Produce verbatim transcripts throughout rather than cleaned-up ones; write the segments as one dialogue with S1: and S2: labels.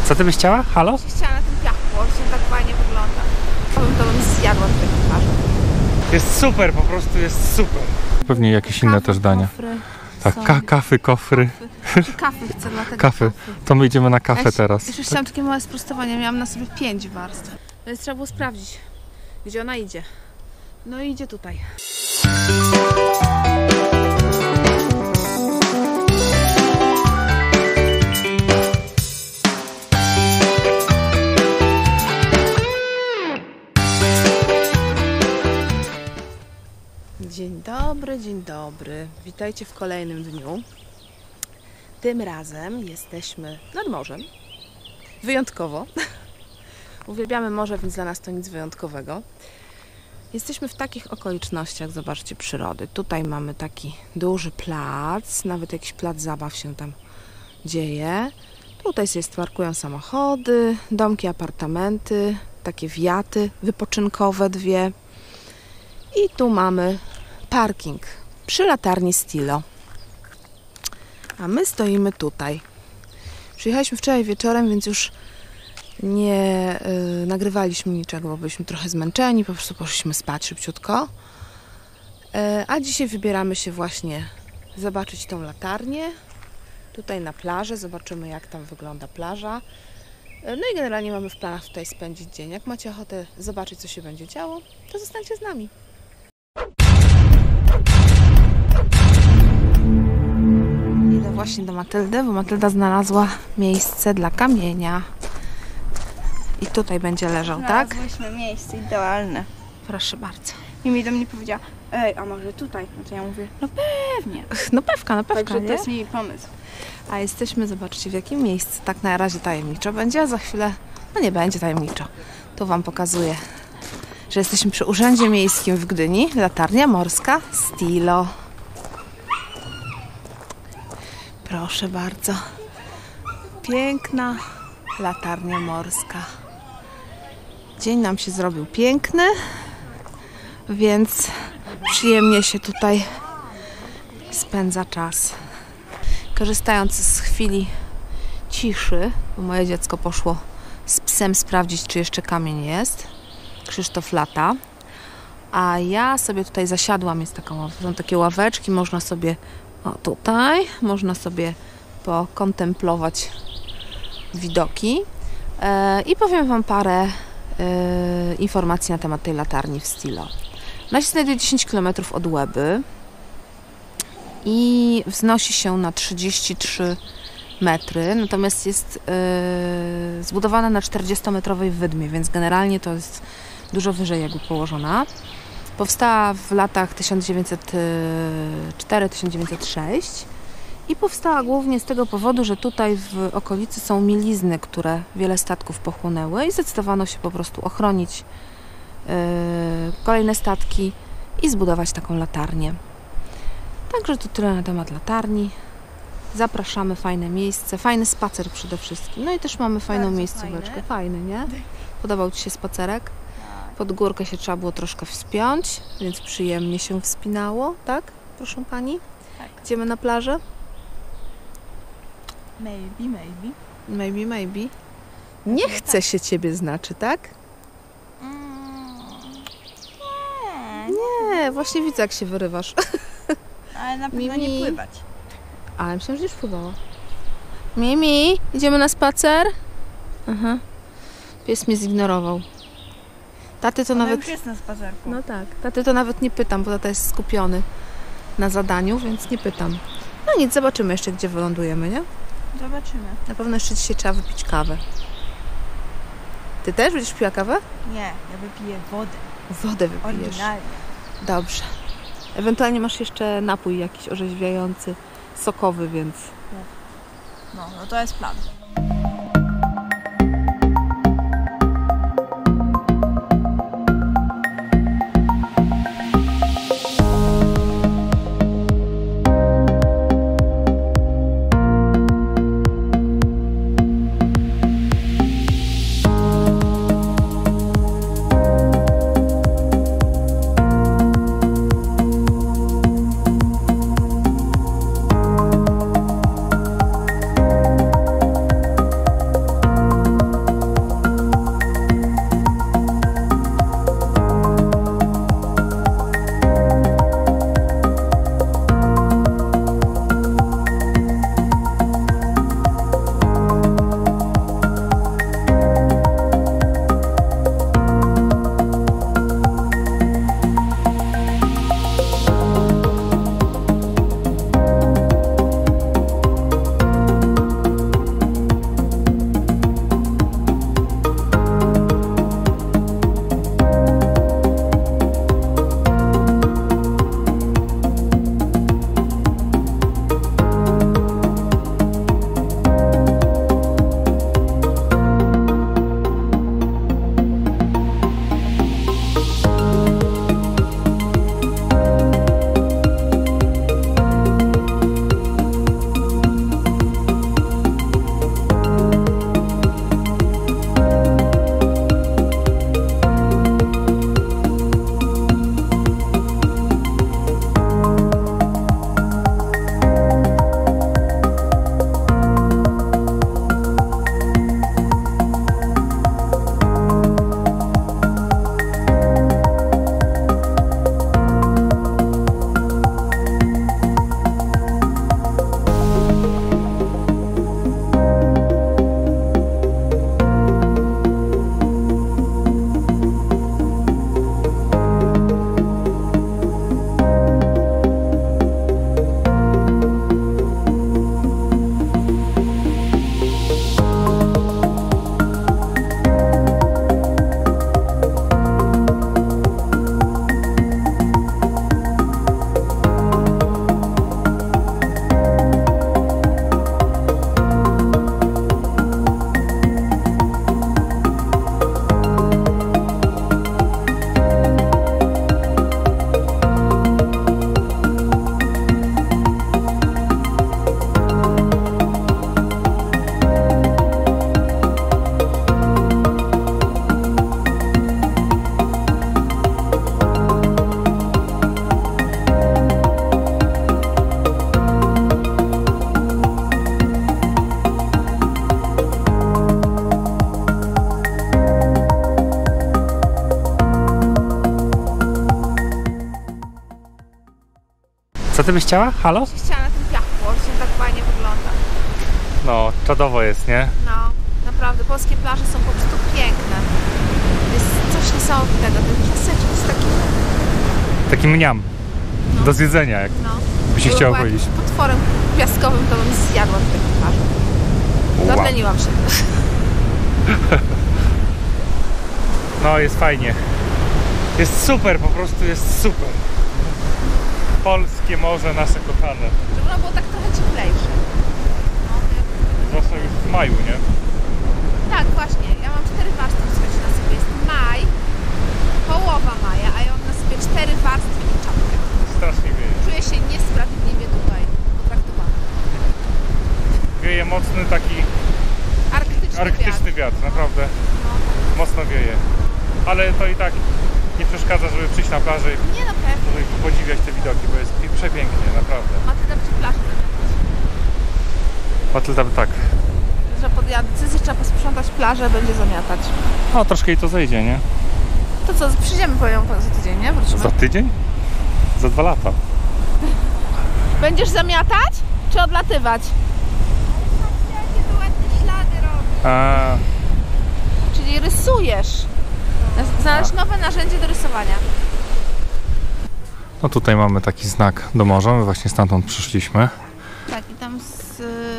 S1: Co ty byś chciała? Halo?
S2: Chciała na tym piachu, bo się tak fajnie wygląda. To bym to bym zjadła w tej twarzy.
S1: Jest super, po prostu jest super. Pewnie jakieś inne też dania. Tak, ka kafy, kofry.
S2: Kafy, kafy chcę, dlatego
S1: Kafy. To my idziemy na kafę
S2: ja
S1: teraz.
S2: Jeszcze chciałam takie małe sprostowanie, miałam na sobie pięć warstw. Więc trzeba było sprawdzić, gdzie ona idzie. No i idzie tutaj. Dzień dobry, dzień dobry. Witajcie w kolejnym dniu. Tym razem jesteśmy nad morzem. Wyjątkowo. Uwielbiamy morze, więc dla nas to nic wyjątkowego. Jesteśmy w takich okolicznościach, zobaczcie, przyrody. Tutaj mamy taki duży plac, nawet jakiś plac zabaw się tam dzieje. Tutaj się parkują samochody, domki, apartamenty, takie wiaty wypoczynkowe dwie. I tu mamy parking przy latarni Stilo. A my stoimy tutaj. Przyjechaliśmy wczoraj wieczorem, więc już nie y, nagrywaliśmy niczego, bo byliśmy trochę zmęczeni, po prostu poszliśmy spać szybciutko. Y, a dzisiaj wybieramy się właśnie zobaczyć tą latarnię. Tutaj na plażę, zobaczymy jak tam wygląda plaża. Y, no i generalnie mamy w planach tutaj spędzić dzień. Jak macie ochotę zobaczyć, co się będzie działo, to zostańcie z nami. Idę właśnie do Matyldy, bo Matylda znalazła miejsce dla kamienia. I tutaj będzie leżał, tak?
S3: Znalazłyśmy miejsce idealne.
S2: Proszę bardzo.
S3: I mi do mnie powiedziała, ej, a może tutaj? No to ja mówię, no pewnie.
S2: No pewka, no pewka,
S3: Także
S2: nie?
S3: to jest mi pomysł.
S2: A jesteśmy, zobaczcie, w jakim miejscu. Tak na razie tajemniczo będzie, a za chwilę, no nie będzie tajemniczo. Tu wam pokazuję, że jesteśmy przy Urzędzie Miejskim w Gdyni. Latarnia morska Stilo. Proszę bardzo. Piękna latarnia morska. Dzień nam się zrobił piękny, więc przyjemnie się tutaj spędza czas. Korzystając z chwili ciszy, bo moje dziecko poszło z psem sprawdzić, czy jeszcze kamień jest. Krzysztof lata. A ja sobie tutaj zasiadłam, jest taką, są takie ławeczki, można sobie, o tutaj, można sobie pokontemplować widoki. E, I powiem wam parę e, informacji na temat tej latarni w Stilo. Ona się znajduje dziesięć kilometrów od Łeby i wznosi się na trzydzieści trzy metry, natomiast jest e, zbudowana na czterdziestometrowej wydmie, więc generalnie to jest dużo wyżej jakby położona. Powstała w latach tysiąc dziewięćset czwarty do tysiąc dziewięćset szóstego i powstała głównie z tego powodu, że tutaj w okolicy są mielizny, które wiele statków pochłonęły i zdecydowano się po prostu ochronić yy, kolejne statki i zbudować taką latarnię. Także to tyle na temat latarni. Zapraszamy, fajne miejsce, fajny spacer przede wszystkim. No i też mamy fajną
S3: Bardzo
S2: miejscóweczkę.
S3: fajne.
S2: Fajny, nie? Podobał ci się spacerek? Pod górkę się trzeba było troszkę wspiąć, więc przyjemnie się wspinało, tak? Proszę pani?
S3: Tak.
S2: Idziemy na plażę?
S3: Maybe, maybe.
S2: Maybe, maybe. Nie chce się ciebie znaczy, tak?
S3: Mm, nie,
S2: Nie, właśnie widzę, jak się wyrywasz.
S3: ale na pewno
S2: Mimi.
S3: nie pływać.
S2: Ale myślałam, że już pływała. Mimi, idziemy na spacer? Aha. Pies mnie zignorował. Taty to
S3: Ona
S2: nawet...
S3: już jest na spacerku.
S2: No tak, taty to nawet nie pytam, bo tata jest skupiony na zadaniu, więc nie pytam. No nic, zobaczymy jeszcze, gdzie wylądujemy, nie?
S3: Zobaczymy.
S2: Na pewno jeszcze dzisiaj trzeba wypić kawę. Ty też będziesz piła kawę?
S3: Nie, ja wypiję wodę.
S2: Wodę wypijesz.
S3: Oryginalnie.
S2: Dobrze. Ewentualnie masz jeszcze napój jakiś orzeźwiający, sokowy, więc...
S3: No, no to jest plan.
S1: ty byś chciała? Halo?
S2: Się chciała na tym piachu położyć, on tak fajnie wygląda.
S1: No, czadowo jest, nie?
S2: No, naprawdę, polskie plaże są po prostu piękne. Jest coś niesamowitego, ten piaseczek jest taki...
S1: Taki mniam.
S2: No.
S1: Do zjedzenia, jak
S2: No.
S1: by się
S2: Była
S1: chciało
S2: jakimś
S1: powiedzieć.
S2: potworem piaskowym, to bym zjadła w tej plaży.
S1: Wow.
S2: Zadleniłam się.
S1: No, jest fajnie. Jest super, po prostu jest super. Polskie morze nasze kochane.
S2: Żeby ono było tak trochę cieplejsze. No, jak...
S1: Zwłaszcza już w maju, nie?
S2: Tak, właśnie. Ja mam cztery warstwy, słuchajcie, na sobie. Jest maj, połowa maja, a ja mam na sobie cztery warstwy i czapkę.
S1: Strasznie wieje.
S2: Czuję się niesprawiedliwie tutaj potraktowana.
S1: Wieje mocny taki
S2: Arktyczny,
S1: arktyczny
S2: wiatr.
S1: wiatr, naprawdę
S2: No.
S1: mocno wieje. Ale to i tak nie przeszkadza, żeby przyjść na plażę i
S2: Nie no, pewnie.
S1: tutaj podziwiać te widoki, bo jest pi- przepięknie, naprawdę.
S2: Matylda będzie plażę zamiatać.
S1: Matylda, tak.
S2: Że podjęła decyzję, trzeba posprzątać plażę, będzie zamiatać.
S1: No, troszkę i to zejdzie, nie?
S2: To co, przyjdziemy po nią za tydzień, nie? Wrócimy.
S1: Za tydzień? Za dwa lata.
S2: Będziesz zamiatać? Czy odlatywać? Jakie tu ładne ślady robi.
S1: A,
S2: Czyli rysujesz. Znaleźć nowe narzędzie do rysowania.
S1: no tutaj mamy taki znak do morza, my właśnie stamtąd przyszliśmy.
S2: Tak, i tam z,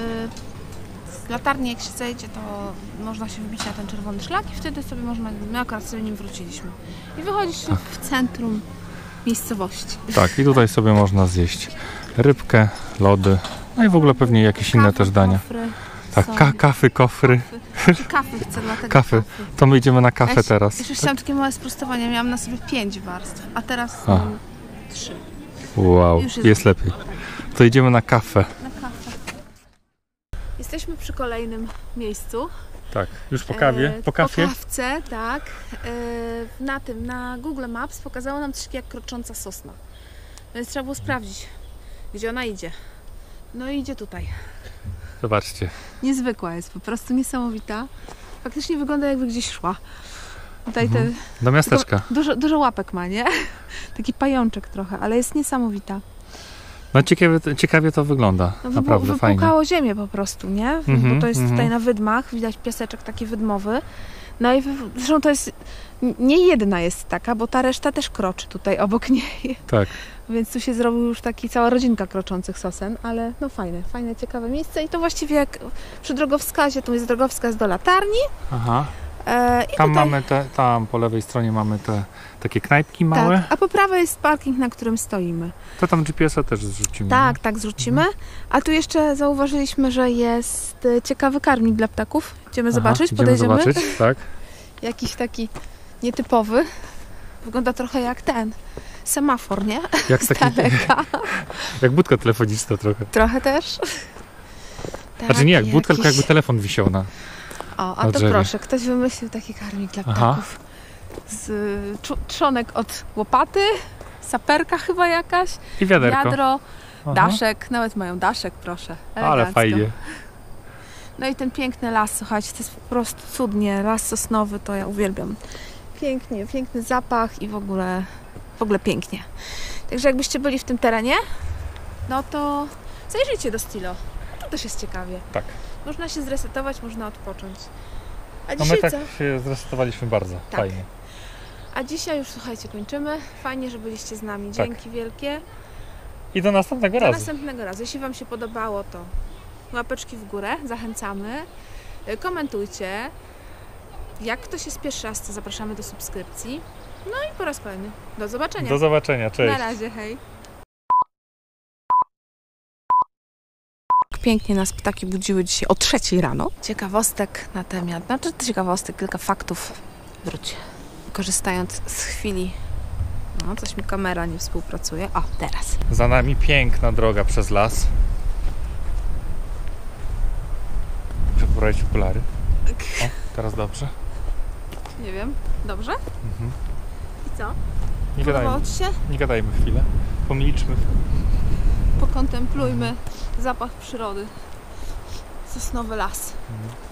S2: z latarni jak się zejdzie, to można się wbić na ten czerwony szlak i wtedy sobie można, my akurat sobie nim wróciliśmy. I wychodzisz w centrum miejscowości.
S1: Tak, i tutaj sobie można zjeść rybkę, lody, no i w ogóle pewnie jakieś inne
S2: Kawy,
S1: też dania.
S2: Kofry,
S1: Tak,
S2: są.
S1: ka kafy, kofry.
S2: Kafy. Kafy chcę, dlatego
S1: Kafy. To my idziemy na kafę
S2: Ja
S1: teraz.
S2: Jeszcze chciałam takie małe sprostowanie, miałam na sobie pięć warstw, a teraz
S1: A.
S2: mam trzy.
S1: Wow,
S2: Już jest-
S1: jest lepiej. To idziemy na kafę.
S2: Na kawę. Jesteśmy przy kolejnym miejscu.
S1: Tak, już po kawie,
S2: E,
S1: po kafie.
S2: Po kawce, tak. E, na tym, na Google Maps pokazało nam coś takiego jak krocząca sosna. Więc trzeba było sprawdzić, gdzie ona idzie. No i idzie tutaj.
S1: Zobaczcie.
S2: Niezwykła jest, po prostu niesamowita. Faktycznie wygląda jakby gdzieś szła. Tutaj te,
S1: Do miasteczka.
S2: dużo, dużo łapek ma, nie? Taki pajączek trochę, ale jest niesamowita.
S1: No ciekawie, ciekawie to wygląda.
S2: No,
S1: Naprawdę fajnie.
S2: wypłukało ziemię po prostu, nie?
S1: Mhm,
S2: Bo to jest
S1: mhm.
S2: tutaj na wydmach, widać piaseczek taki wydmowy. No i w- zresztą to jest, nie jedna jest taka, bo ta reszta też kroczy tutaj obok niej.
S1: Tak.
S2: Więc tu się zrobił już taki cała rodzinka kroczących sosen, ale no fajne, fajne, ciekawe miejsce i to właściwie jak przy drogowskazie, tu jest drogowskaz do latarni.
S1: Aha.
S2: E, i
S1: Tam
S2: tutaj,
S1: mamy te, tam po lewej stronie mamy te takie knajpki małe.
S2: tak, a po prawej jest parking, na którym stoimy.
S1: To tam G P S a też zrzucimy.
S2: Tak, tak, zrzucimy. A tu jeszcze zauważyliśmy, że jest e, ciekawy karmnik dla ptaków. Idziemy
S1: Aha,
S2: zobaczyć,
S1: idziemy
S2: podejdziemy.
S1: zobaczyć, tak.
S2: Jakiś taki nietypowy. Wygląda trochę jak ten semafor, nie?
S1: Jak
S2: Z
S1: taki,
S2: daleka.
S1: jak budka telefoniczna trochę.
S2: Trochę też.
S1: Znaczy nie jak
S2: Taki
S1: budka, tylko
S2: jakiś-
S1: jakby telefon wisiał na...
S2: O, a
S1: na
S2: to
S1: drzewie.
S2: proszę, ktoś wymyślił taki karmik dla
S1: Aha.
S2: ptaków. Z y, czu- trzonek od łopaty, saperka chyba jakaś,
S1: I wiaderko.
S2: wiadro,
S1: Aha.
S2: daszek. Nawet mają daszek, proszę.
S1: Ale
S2: Elegancko.
S1: fajnie.
S2: No i ten piękny las, słuchajcie, to jest po prostu cudnie. Las sosnowy to ja uwielbiam. Pięknie, piękny zapach i w ogóle, w ogóle pięknie. Także jakbyście byli w tym terenie, no to zajrzyjcie do Stilo. To też jest ciekawie.
S1: Tak.
S2: Można się zresetować, można odpocząć. A
S1: No
S2: dzisiaj
S1: my tak
S2: co?
S1: się zresetowaliśmy bardzo.
S2: Tak.
S1: Fajnie.
S2: A dzisiaj już, słuchajcie, kończymy. Fajnie, że byliście z nami.
S1: Tak.
S2: Dzięki wielkie.
S1: I do następnego
S2: Do
S1: razu.
S2: następnego razu. Jeśli Wam się podobało, to łapeczki w górę. Zachęcamy. Y, Komentujcie. Jak ktoś jest pierwszy raz, to zapraszamy do subskrypcji. No i po raz kolejny. Do zobaczenia.
S1: Do zobaczenia, cześć.
S2: Na razie, hej. Pięknie nas ptaki budziły dzisiaj o trzeciej rano. Ciekawostek na temat, znaczy ciekawostek, kilka faktów. Wróć. Korzystając z chwili. No, coś mi kamera nie współpracuje. O, teraz.
S1: Za nami piękna droga przez las. Muszę poprawić okulary. O, teraz dobrze.
S2: Nie wiem. Dobrze?
S1: Mhm.
S2: I co?
S1: Nie
S2: Podobało
S1: gadajmy,
S2: Ci się?
S1: nie gadajmy chwilę. Pomilczmy.
S2: Pokontemplujmy zapach przyrody. Sosnowy las.
S1: Mhm.